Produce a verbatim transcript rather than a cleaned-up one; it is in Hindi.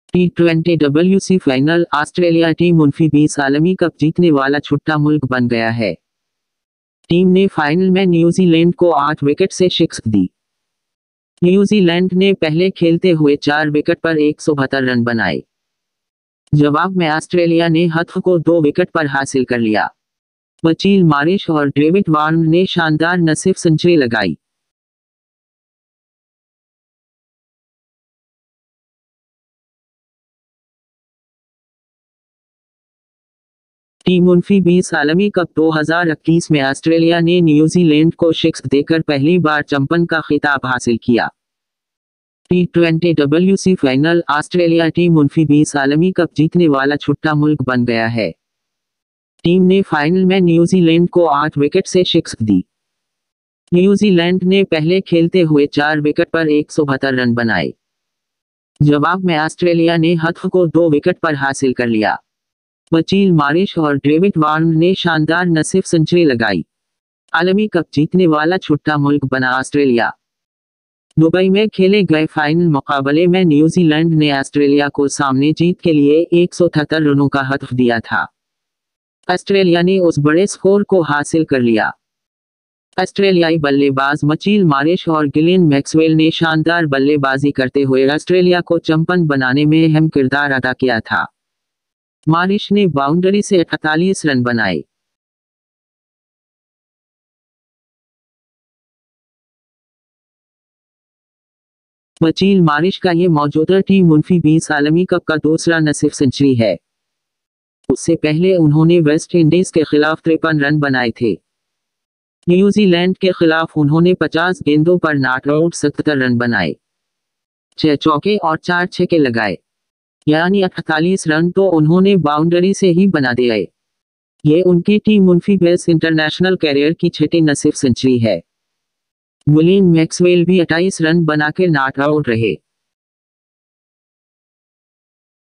T twenty WC final Australia team उनफी बीस आलमी कप जीतने वाला छुट्टा मुल्क बन गया है। टीम ने फाइनल में न्यूजीलैंड को आठ विकेट से शिकस्त दी। न्यूजीलैंड ने पहले खेलते हुए चार विकेट पर एक सौ बहत्तर रन बनाए। जवाब में ऑस्ट्रेलिया ने हथ को दो विकेट पर हासिल कर लिया। मचील मारिश और डेविड वार्न ने शानदार नसीब सेंचुरी लगाई। टीम उनफी बीस आलमी कप दो हज़ार इक्कीस में ऑस्ट्रेलिया ने न्यूजीलैंड को शिकस्त देकर पहली बार चैंपियन का खिताब हासिल किया। T twenty WC final Australia team उनफी बीस आलमी कप जीतने वाला छुट्टा मुल्क बन गया है। टीम ने फाइनल में न्यूजीलैंड को आठ विकेट से शिकस्त दी। न्यूजीलैंड ने पहले खेलते हुए चार विकेट पर एक सौ बहत्तर रन बनाए। जवाब में ऑस्ट्रेलिया ने हथ को दो विकेट पर हासिल कर लिया। मचील मारिश और डेविड वार्न ने शानदार नसीब सेंचुरी लगाई। आलमी कप जीतने वाला छुट्टा मुल्क बना ऑस्ट्रेलिया। दुबई में खेले गए फाइनल मुकाबले में न्यूजीलैंड ने ऑस्ट्रेलिया को सामने जीत के लिए एक सौ अठहत्तर रनों का हदफ दिया था। ऑस्ट्रेलिया ने उस बड़े स्कोर को हासिल कर लिया। ऑस्ट्रेलियाई बल्लेबाज मचील मारिश और गिलेन मैक्सवेल ने शानदार बल्लेबाजी करते हुए ऑस्ट्रेलिया को चैंपियन बनाने में अहम किरदार अदा किया था। मारिश ने बाउंड्री से अड़तालीस रन बनाए। मचील मारिश का ये मौजूदा टीम उनफी बीस आलमी कप का दूसरा नसीब सेंचुरी है। उससे पहले उन्होंने वेस्ट इंडीज के खिलाफ तिरपन रन बनाए थे। न्यूजीलैंड के खिलाफ उन्होंने पचास गेंदों पर नॉट आउट सत्तर रन बनाए, छह चौके और चार छक्के लगाए, यानी अड़तालीस रन तो उन्होंने बाउंड्री से ही बना दिए। ये उनकी टीम उनफी बीस इंटरनेशनल कैरियर की छठी नसीब सेंचुरी है। गिलेन मैक्सवेल भी अट्ठाईस रन बनाकर नॉट आउट रहे।